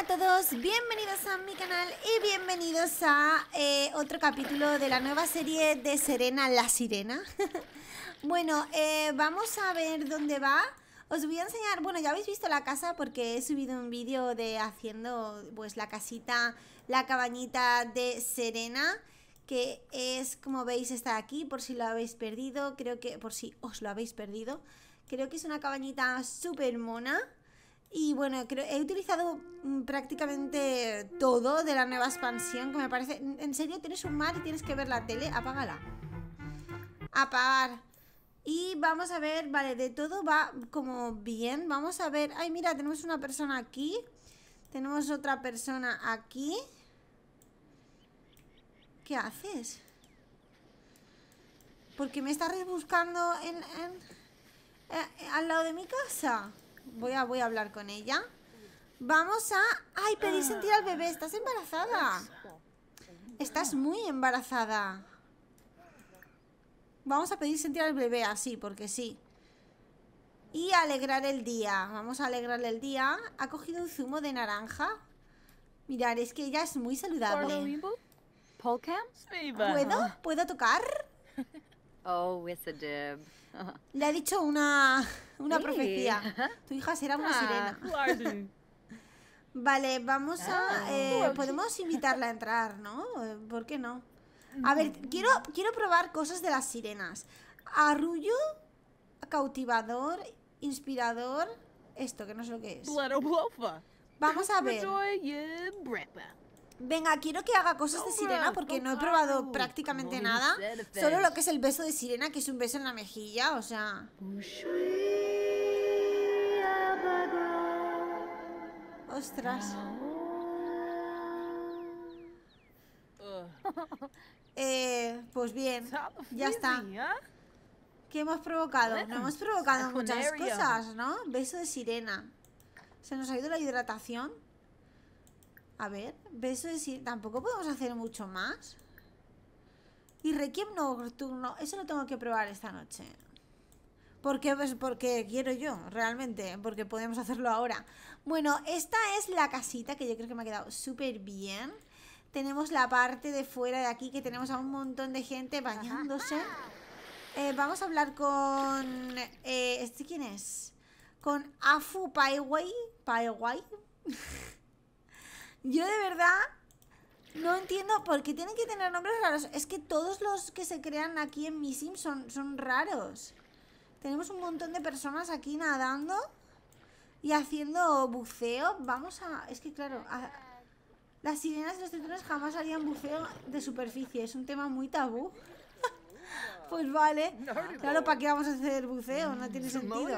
todos, bienvenidos a mi canal y bienvenidos a otro capítulo de la nueva serie de Serena la Sirena. Bueno, vamos a ver dónde va. Os voy a enseñar, bueno, ya habéis visto la casa porque he subido un vídeo de haciendo pues la casita, la cabañita de Serena, que es, como veis, está aquí, por si lo habéis perdido, creo que, por si os lo habéis perdido. Creo que es una cabañita súper mona. Y bueno, he utilizado prácticamente todo de la nueva expansión, que me parece... En serio, tienes un mar y tienes que ver la tele, apágala. Apagar. Y vamos a ver, vale, de todo va como bien. Vamos a ver, ay mira, tenemos una persona aquí. Tenemos otra persona aquí. ¿Qué haces? ¿Por qué me estás buscando al lado de mi casa? Voy a hablar con ella. Vamos a... ¡Ay, pedir sentir al bebé! ¿Estás embarazada? Estás muy embarazada. Vamos a pedir sentir al bebé así, porque sí. Y alegrar el día. Vamos a alegrarle el día. Ha cogido un zumo de naranja. Mirad, es que ella es muy saludable. ¿Puedo tocar? Le ha dicho una profecía. Tu hija será una sirena. Vale, vamos a... podemos invitarla a entrar, ¿no? ¿Por qué no? A ver, quiero probar cosas de las sirenas. Arrullo, cautivador, inspirador. Esto, que no sé lo que es. Vamos a ver. Venga, quiero que haga cosas de sirena porque no he probado prácticamente nada. Solo lo que es el beso de sirena, que es un beso en la mejilla, o sea... Ostras. Pues bien, ya está. ¿Qué hemos provocado? No hemos provocado muchas cosas, ¿no? Beso de sirena. Se nos ha ido la hidratación. A ver, beso de sirena. Tampoco podemos hacer mucho más. Y requiem nocturno. Eso lo tengo que probar esta noche. ¿Por qué? Pues porque quiero yo, realmente. Porque podemos hacerlo ahora. Bueno, esta es la casita, que yo creo que me ha quedado súper bien. Tenemos la parte de fuera de aquí, que tenemos a un montón de gente bañándose. Vamos a hablar con... ¿este quién es? Con Afu Paiwai. Yo de verdad no entiendo por qué tienen que tener nombres raros. Es que todos los que se crean aquí en mi sim son raros. Tenemos un montón de personas aquí nadando y haciendo buceo. Vamos a... Es que claro, las sirenas y los tritones jamás harían buceo de superficie. Es un tema muy tabú. Pues vale. Claro, ¿para qué vamos a hacer buceo? No tiene sentido.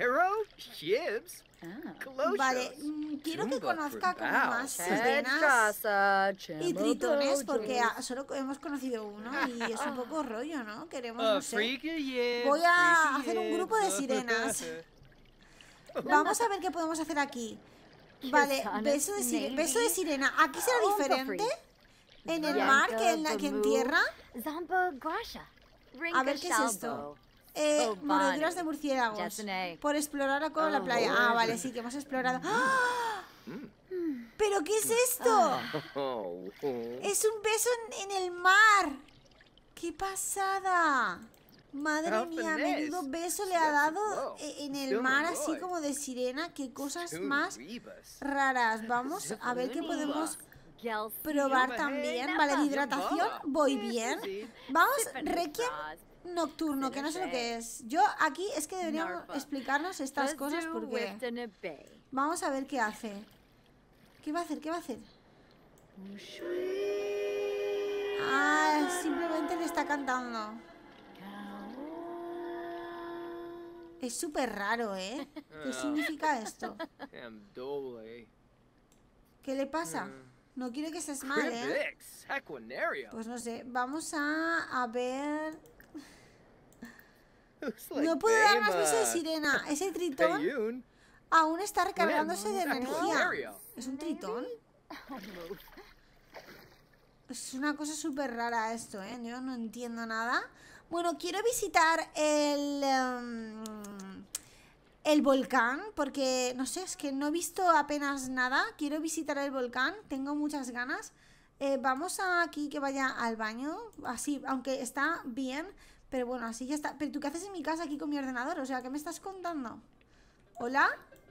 Vale, quiero que conozca como más sirenas y tritones, porque solo hemos conocido uno y es un poco rollo, ¿no? Queremos, no sé. Voy a hacer un grupo de sirenas. Vamos a ver qué podemos hacer aquí. Vale, beso de sirena. ¿Aquí será diferente en el mar que en tierra? A ver, ¿qué es esto? Mordeduras de murciélagos. Por explorar con la playa. Ah, vale, sí, que hemos explorado. ¡Ah! ¿Pero qué es esto? Es un beso en el mar. ¡Qué pasada! Madre mía, menudo beso le ha dado en el mar, así como de sirena. Qué cosas más raras. Vamos a ver qué podemos probar también. Vale, de hidratación voy bien. Vamos, requiem nocturno, que no sé lo que es. Yo aquí es que deberíamos explicarnos estas cosas porque... Vamos a ver qué hace. ¿Qué va a hacer? ¿Qué va a hacer? Ah, simplemente le está cantando. Es súper raro, ¿eh? ¿Qué significa esto? ¿Qué le pasa? No quiere que se esmale, ¿eh? Pues no sé, vamos a ver... No puedo dar más beso de sirena. Ese tritón aún está recargándose de energía. ¿Es un tritón? Es una cosa súper rara esto, ¿eh? Yo no entiendo nada. Bueno, quiero visitar el el volcán, porque no sé, es que no he visto apenas nada. Quiero visitar el volcán, tengo muchas ganas. Vamos a aquí que vaya al baño, así, aunque está bien, pero bueno, así ya está. Pero ¿tú qué haces en mi casa aquí con mi ordenador? O sea, ¿qué me estás contando? ¿Hola?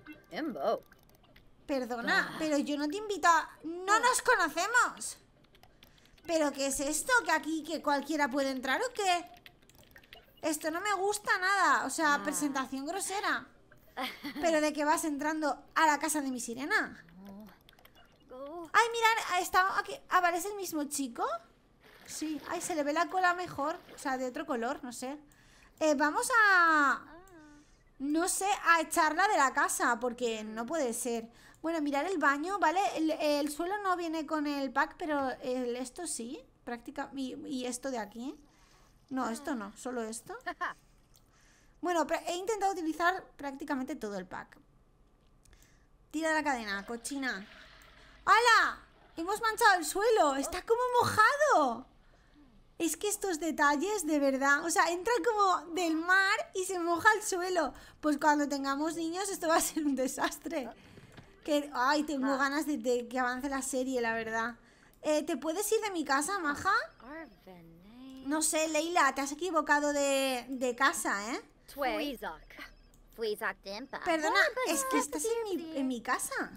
Perdona, pero yo no te invito a... ¡No nos conocemos! ¿Pero qué es esto? ¿Que aquí que cualquiera puede entrar o qué? Esto no me gusta nada. O sea, presentación grosera. ¿Pero de qué vas entrando a la casa de mi sirena? Ay, mirad, está aquí. Ah, vale, ¿es el mismo chico? Sí, ay, se le ve la cola mejor. O sea, de otro color, no sé. Vamos a... No sé, a echarla de la casa, porque no puede ser. Bueno, mirar el baño, ¿vale? El suelo no viene con el pack, pero esto sí. Y esto de aquí. No, esto no, solo esto. Bueno, he intentado utilizar prácticamente todo el pack. Tira la cadena, cochina. ¡Hala! Hemos manchado el suelo. Está como mojado. Es que estos detalles, de verdad, o sea, entra como del mar y se moja el suelo. Pues cuando tengamos niños esto va a ser un desastre. Ay, tengo ganas de que avance la serie, la verdad. ¿Te puedes ir de mi casa, maja? No sé, Leila, te has equivocado de casa, ¿eh? Perdona, es que estás en mi casa.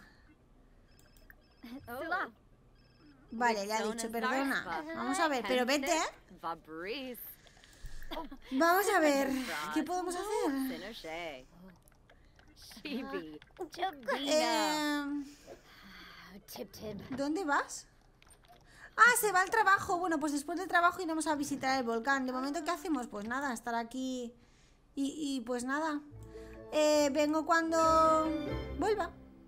Vale, le ha dicho, perdona. Vamos a ver, pero vete. Vamos a ver, ¿qué podemos hacer? ¿Dónde vas? Ah, se va al trabajo. Bueno, pues después del trabajo iremos a visitar el volcán. De momento, ¿qué hacemos? Pues nada, estar aquí y pues nada. Vengo cuando vuelva.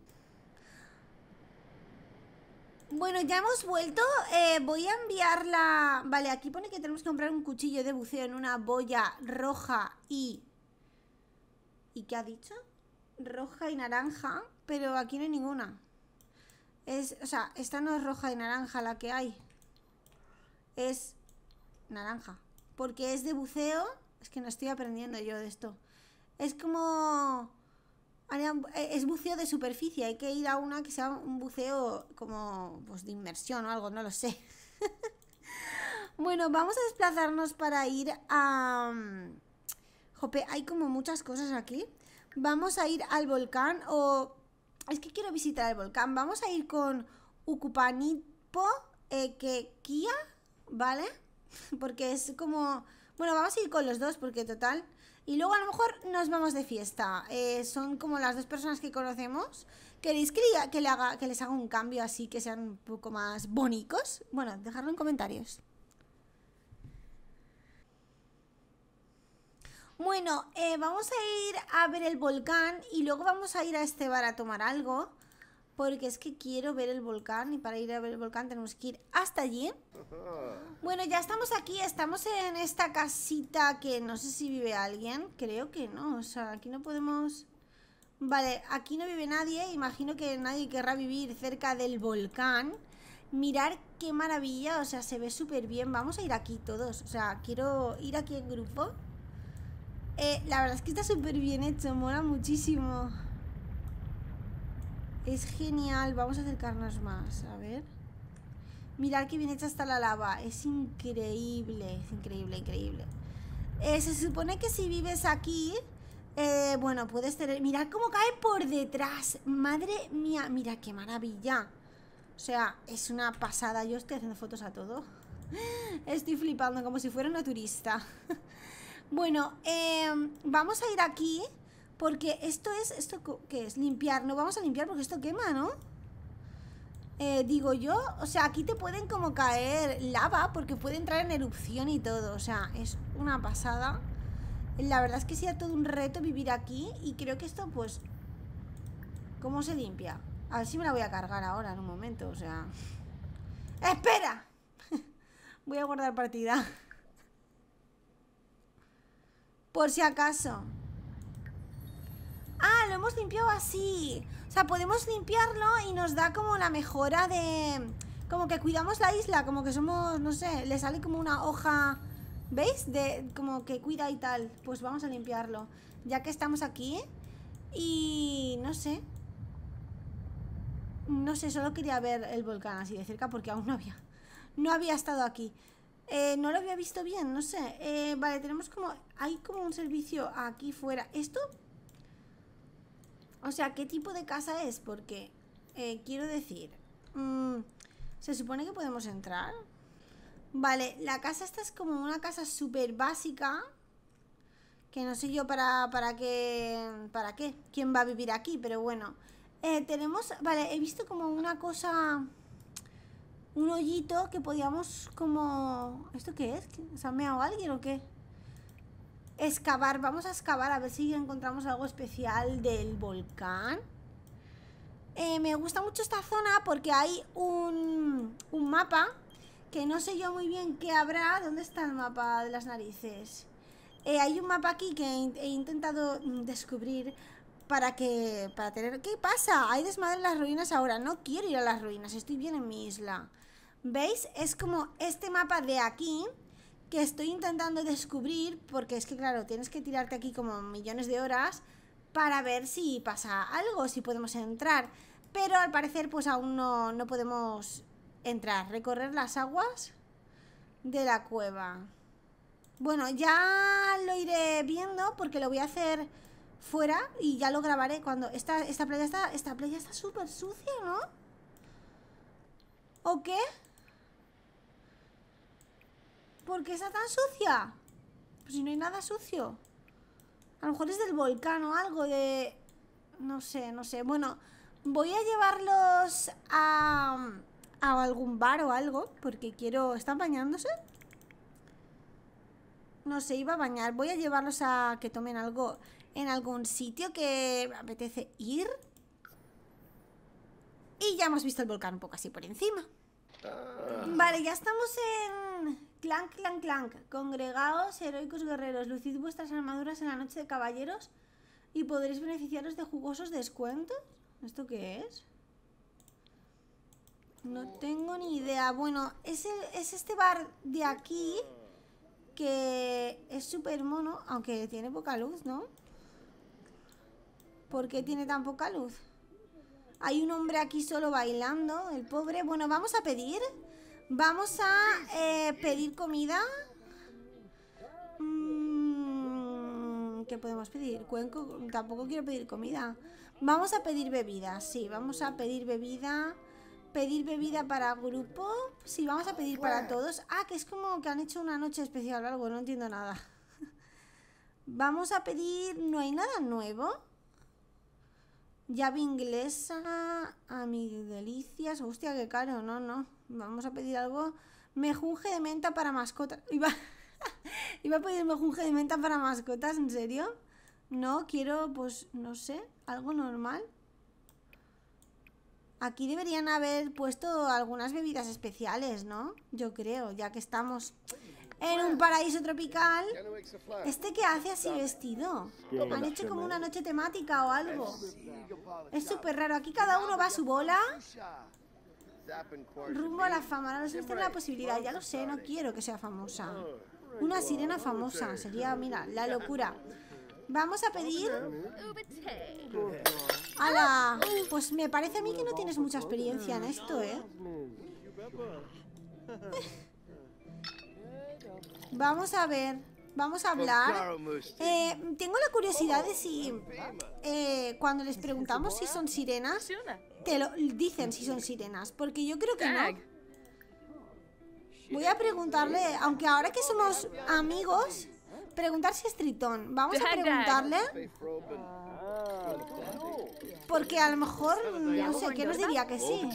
Bueno, ya hemos vuelto. Voy a enviarla. Vale, aquí pone que tenemos que comprar un cuchillo de buceo en una boya roja y... ¿Y qué ha dicho? Roja y naranja. Pero aquí no hay ninguna. O sea, esta no es roja y naranja la que hay. Es naranja. Porque es de buceo. Es que no estoy aprendiendo yo de esto. Es como... Es buceo de superficie. Hay que ir a una que sea un buceo como pues de inmersión o algo, no lo sé. Bueno, vamos a desplazarnos para ir a... Jope, hay como muchas cosas aquí. Vamos a ir al volcán o... Es que quiero visitar el volcán. Vamos a ir con Ukupanipo Kia, ¿vale? Porque es como... Bueno, vamos a ir con los dos porque total... Y luego a lo mejor nos vamos de fiesta. Son como las dos personas que conocemos. ¿Queréis que les haga un cambio así que sean un poco más bonitos? Bueno, dejadlo en comentarios. Bueno, vamos a ir a ver el volcán y luego vamos a ir a este bar a tomar algo. Porque es que quiero ver el volcán y para ir a ver el volcán tenemos que ir hasta allí. Bueno, ya estamos aquí, estamos en esta casita que no sé si vive alguien. Creo que no, o sea, aquí no podemos... Vale, aquí no vive nadie, imagino que nadie querrá vivir cerca del volcán. Mirar qué maravilla, o sea, se ve súper bien. Vamos a ir aquí todos, o sea, quiero ir aquí en grupo. La verdad es que está súper bien hecho, mola muchísimo. Es genial, vamos a acercarnos más, a ver. Mirad qué bien hecha está la lava, es increíble, increíble. Se supone que si vives aquí, bueno, puedes tener... Mirad cómo cae por detrás, madre mía, mira qué maravilla. O sea, es una pasada, yo estoy haciendo fotos a todo. Estoy flipando como si fuera una turista. Bueno, vamos a ir aquí... Porque ¿esto qué es? Limpiar. No vamos a limpiar porque esto quema, ¿no? Digo yo, o sea, aquí te pueden como caer lava porque puede entrar en erupción y todo. O sea, es una pasada. La verdad es que sería todo un reto vivir aquí. Y creo que esto, pues... ¿Cómo se limpia? A ver si me la voy a cargar ahora en un momento, o sea... ¡Espera! Voy a guardar partida. Por si acaso... Ah, lo hemos limpiado así. O sea, podemos limpiarlo y nos da como la mejora de... Como que cuidamos la isla, como que somos, no sé, le sale como una hoja... ¿Veis? De como que cuida y tal. Pues vamos a limpiarlo. Ya que estamos aquí. Y no sé. No sé, solo quería ver el volcán así de cerca porque aún no había estado aquí. No lo había visto bien, no sé. Vale, tenemos como... Hay como un servicio aquí fuera. ¿Esto? O sea, ¿qué tipo de casa es? Porque quiero decir... ¿se supone que podemos entrar? Vale, la casa esta es como una casa súper básica. Que no sé yo para qué... ¿Para qué? ¿Quién va a vivir aquí? Pero bueno. Tenemos... Vale, he visto como una cosa... Un hoyito que podíamos como... ¿Esto qué es? ¿Se ha meado alguien o qué? Excavar, vamos a excavar a ver si encontramos algo especial del volcán. Me gusta mucho esta zona porque hay un mapa que no sé yo muy bien qué habrá. ¿Dónde está el mapa de las narices? Hay un mapa aquí que he intentado descubrir para tener... ¿Qué pasa? Hay desmadre en las ruinas ahora. No quiero ir a las ruinas, estoy bien en mi isla. ¿Veis? Es como este mapa de aquí que estoy intentando descubrir, porque es que claro, tienes que tirarte aquí como millones de horas para ver si pasa algo, si podemos entrar. Pero al parecer pues aún no podemos entrar. Recorrer las aguas de la cueva. Bueno, ya lo iré viendo porque lo voy a hacer fuera y ya lo grabaré cuando... Esta playa está súper sucia, ¿no? ¿O qué? ¿Por qué está tan sucia? Pues si no hay nada sucio. A lo mejor es del volcán o algo de... No sé. Bueno, voy a llevarlos a algún bar o algo porque quiero... ¿Están bañándose? No sé, iba a bañar. Voy a llevarlos a que tomen algo en algún sitio que me apetece ir. Y ya hemos visto el volcán un poco así por encima. Vale, ya estamos en... Clank, clank, clank. Congregaos, heroicos guerreros. Lucid vuestras armaduras en la noche de caballeros y podréis beneficiaros de jugosos descuentos. ¿Esto qué es? No tengo ni idea. Bueno, es este bar de aquí que es súper mono, aunque tiene poca luz, ¿no? ¿Por qué tiene tan poca luz? Hay un hombre aquí solo bailando, el pobre. Bueno, vamos a pedir. Vamos a pedir comida. ¿Qué podemos pedir? Cuenco, tampoco quiero pedir comida. Vamos a pedir bebida, sí, vamos a pedir bebida. Pedir bebida para grupo. Sí, vamos a pedir para todos. Ah, que es como que han hecho una noche especial o algo, no entiendo nada. Vamos a pedir... ¿No hay nada nuevo? Llave inglesa, amigdelicias. Hostia, qué caro, no. Vamos a pedir algo. Mejunje de menta para mascotas. Iba a pedir mejunje de menta para mascotas, ¿en serio? No, quiero, pues, no sé, algo normal. Aquí deberían haber puesto algunas bebidas especiales, ¿no? Yo creo, ya que estamos en un paraíso tropical. ¿Este qué hace así vestido? Han hecho como una noche temática o algo. Es súper raro. Aquí cada uno va a su bola. Rumbo a la fama. No sé si tiene la posibilidad. Ya lo sé, no quiero que sea famosa. Una sirena famosa. Sería, mira, la locura. Vamos a pedir... ¡Hala! Pues me parece a mí que no tienes mucha experiencia en esto, ¿eh? Vamos a ver. Vamos a hablar. Tengo la curiosidad de si... cuando les preguntamos si son sirenas, te lo dicen si son sirenas. Porque yo creo que no. Voy a preguntarle, aunque ahora que somos amigos... Preguntar si es tritón. Vamos a preguntarle. Porque a lo mejor, no sé, ¿qué nos diría que sí?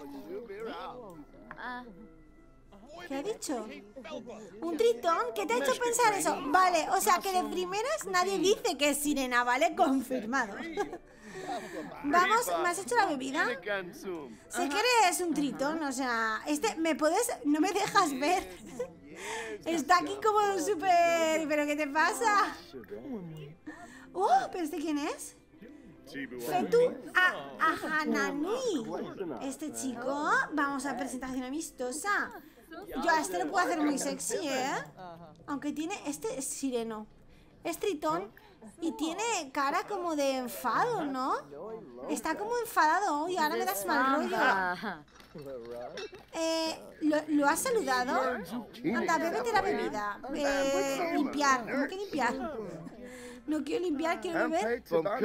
¿Qué ha dicho? ¿Un tritón? ¿Qué te ha hecho pensar eso? Vale, o sea que de primeras nadie dice que es sirena, ¿vale? Confirmado. Vamos, ¿me has hecho la bebida? Sé que eres un tritón, o sea... ¿me puedes...? No me dejas ver. Está aquí como súper... ¿Pero qué te pasa? ¿Pero este quién es? Fetu Ahananui. Este chico... Vamos a presentación amistosa. Yo a este lo puedo hacer muy sexy, ¿eh? Aunque tiene... Este es sireno. Es tritón. Y tiene cara como de enfado, ¿no? Está como enfadado hoy, ahora me das mal rollo. ¿Lo has saludado? Anda, bébete la bebida. Limpiar, ¿cómo que limpiar? No quiero limpiar, quiero beber.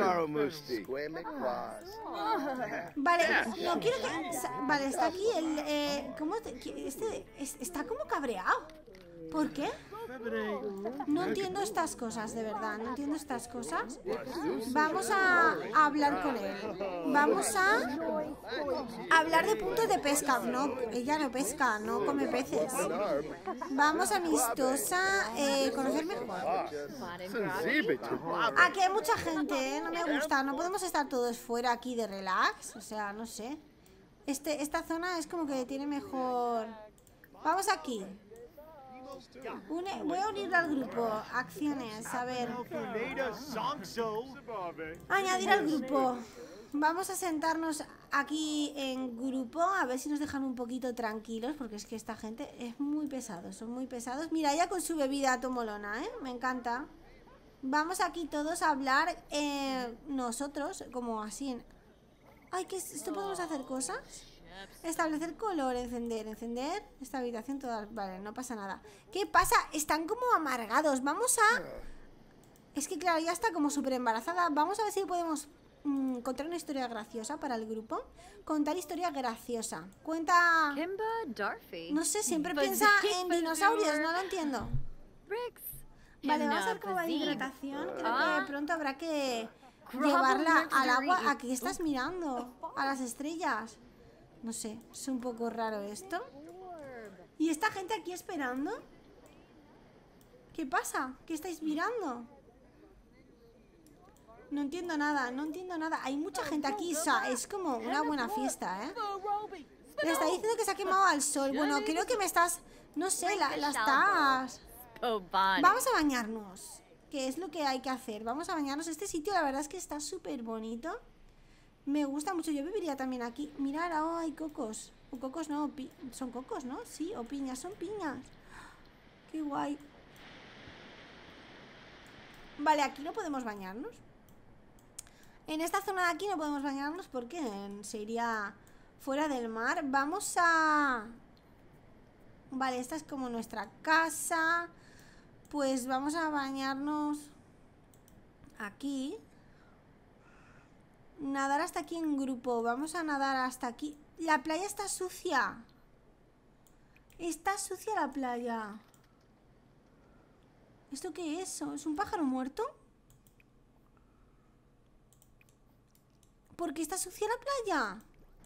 Vale, no quiero que... Vale, está aquí el... ¿Cómo está como cabreado. ¿Por qué? No entiendo estas cosas, de verdad. No entiendo estas cosas. Vamos a hablar con él. Vamos a hablar de puntos de pesca. No, ella no pesca, no come peces. Vamos amistosa, conocer mejor. Aquí hay mucha gente, ¿eh? No me gusta. No podemos estar todos fuera aquí de relax. O sea, no sé. Esta zona es como que tiene mejor... Vamos aquí. Voy a unirlo al grupo. Acciones, a ver. Añadir al grupo. Vamos a sentarnos aquí en grupo. A ver si nos dejan un poquito tranquilos. Porque es que esta gente es muy pesado. Son muy pesados. Mira, ella con su bebida tomolona, ¿eh? Me encanta. Vamos aquí todos a hablar. Nosotros, como así. Ay, ¿qué es esto? ¿Podemos hacer cosas? Establecer color, encender esta habitación toda. Vale, no pasa nada. ¿Qué pasa? Están como amargados. Vamos a... Es que claro, ya está como súper embarazada. Vamos a ver si podemos contar una historia graciosa para el grupo. Contar historia graciosa. Cuenta... No sé, siempre piensa en dinosaurios. No lo entiendo. Vale, vamos a ver cómo va de hidratación. Creo que pronto habrá que llevarla al agua. ¿A qué estás mirando? A las estrellas. No sé, es un poco raro esto. ¿Y esta gente aquí esperando? ¿Qué pasa? ¿Qué estáis mirando? No entiendo nada, no entiendo nada. Hay mucha gente aquí, o sea, es como una buena fiesta, ¿eh? Le está diciendo que se ha quemado al sol. Bueno, creo que me estás... No sé, la estás... Vamos a bañarnos. ¿Qué es lo que hay que hacer? Vamos a bañarnos. Este sitio la verdad es que está súper bonito. Me gusta mucho, yo viviría también aquí. Mirad, oh, hay cocos. O cocos no, son cocos, ¿no? Sí, o piñas, son piñas. Qué guay. Vale, aquí no podemos bañarnos. En esta zona de aquí no podemos bañarnos porque se iría fuera del mar. Vamos a... Vale, esta es como nuestra casa. Pues vamos a bañarnos aquí. Nadar hasta aquí en grupo. Vamos a nadar hasta aquí. La playa está sucia. Está sucia la playa. ¿Esto qué es? ¿Es un pájaro muerto? ¿Por qué está sucia la playa?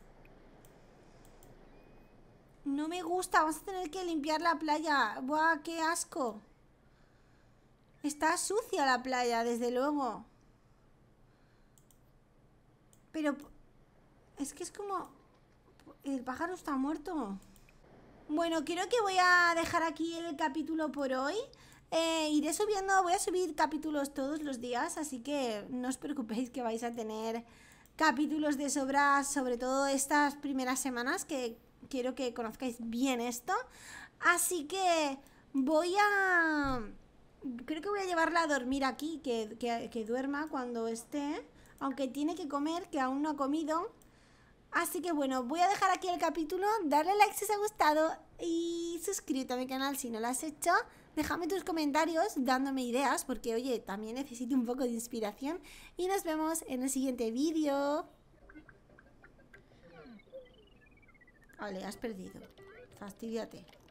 No me gusta. Vamos a tener que limpiar la playa. Buah, qué asco. Está sucia la playa, desde luego. Pero es que es como... El pájaro está muerto. Bueno, creo que voy a dejar aquí el capítulo por hoy. Iré subiendo, voy a subir capítulos todos los días, así que no os preocupéis que vais a tener capítulos de sobra, sobre todo estas primeras semanas, que quiero que conozcáis bien esto. Así que creo que voy a llevarla a dormir aquí, que duerma cuando esté, aunque tiene que comer, que aún no ha comido. Así que bueno, voy a dejar aquí el capítulo, darle like si os ha gustado y suscríbete a mi canal si no lo has hecho. Déjame tus comentarios dándome ideas porque, oye, también necesito un poco de inspiración. Y nos vemos en el siguiente vídeo. Vale, has perdido. Fastídiate.